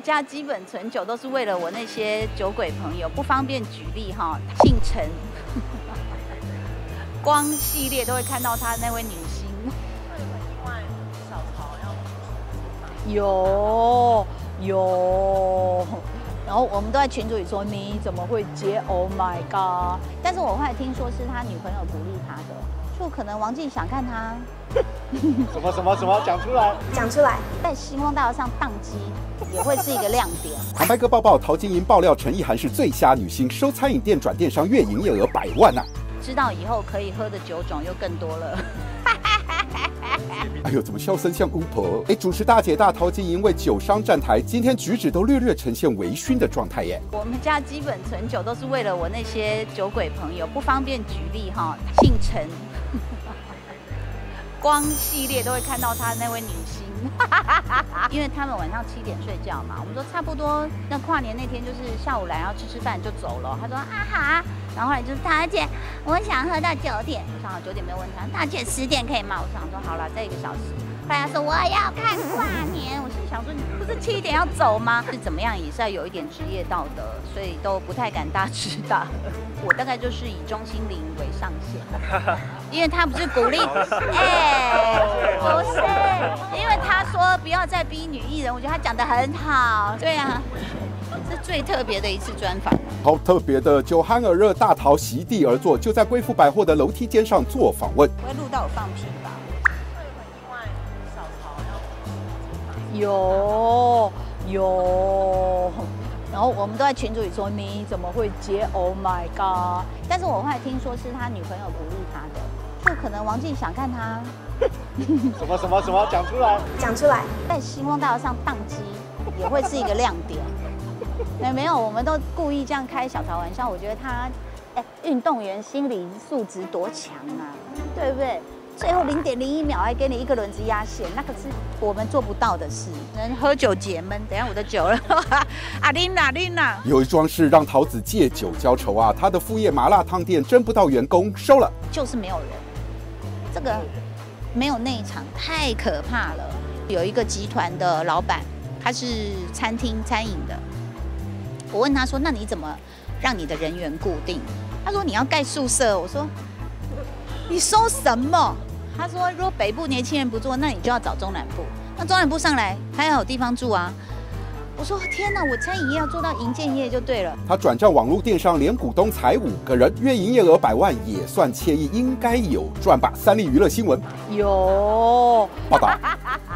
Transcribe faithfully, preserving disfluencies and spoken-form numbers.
们家基本存酒都是为了我那些酒鬼朋友，不方便举例哈。姓陈，光系列都会看到她那位女星。有有，然后我们都在群组里说你怎么会接 ？Oh my god！ 但是我后来听说是他女朋友鼓励他的，就可能王静想看他。 什么什么什么讲出来， 讲出来， 在星光大道上宕机也会是一个亮点。 坦白哥爆爆，陶晶莹爆料陈意涵是最瞎女星，收餐饮店转电商月营业额百万啊！ 知道以后可以喝的酒种又更多了。 哎呦，怎么笑声像巫婆？哎，主持大姐大陶晶莹为酒商站台，今天举止都略略呈现微醺的状态耶。 我们家基本存酒都是为了我那些酒鬼朋友，不方便举例哈。姓陈，光系列都会看到他那位女星。因为他们晚上七点睡觉嘛，我们说差不多，那跨年那天就是下午来，然后吃吃饭就走了。他说啊好啊，然后后来就是大姐，我想喝到九点，我想好九点没有问他，大姐十点可以吗？我想说好了，再一个小时。后来他说我要看跨年，我心想说你不是七点要走吗？是怎么样也是要有一点职业道德，所以都不太敢大吃大喝。我大概就是以钟欣凌为上限，因为他不是鼓励，哎，不是，因为他说不要再逼女艺人，我觉得他讲得很好。对啊，是最特别的一次专访。 好特别的，酒酣耳热，大陶席地而坐，就在贵妇百货的楼梯间上做访问。 不会录到我放屁吧？有有，然后我们都在群组里说你怎么会接 ？Oh my god！ 但是我后来听说是他女朋友鼓励他的，就可能王静想看他。 什么什么什么讲出来， 讲出来， 在星光大道上宕机也会是一个亮点。没没有，我们都故意这样开小茶玩笑。我觉得他，哎，运动员心理素质多强啊，对不对？最后零点零一秒还给你一个轮子压线，那可是我们做不到的事。能喝酒解闷，等一下我的酒了。啊琳娜琳娜， 有一桩事让桃子借酒浇愁啊，她的副业麻辣烫店争不到员工，收了。 就是没有人，这个没有内场太可怕了。有一个集团的老板，他是餐厅餐饮的，我问他说：“那你怎么让你的人员固定？”他说：“你要盖宿舍。”我说：“你说什么？”他说：“如果北部年轻人不做，那你就要找中南部。那中南部上来，他要有地方住啊。”我说：“天哪，我餐饮业要做到营建业就对了。” 他转战网络电商，连股东才五个人，月营业额百万也算惬意，应该有赚吧？三立娱乐新闻有报道。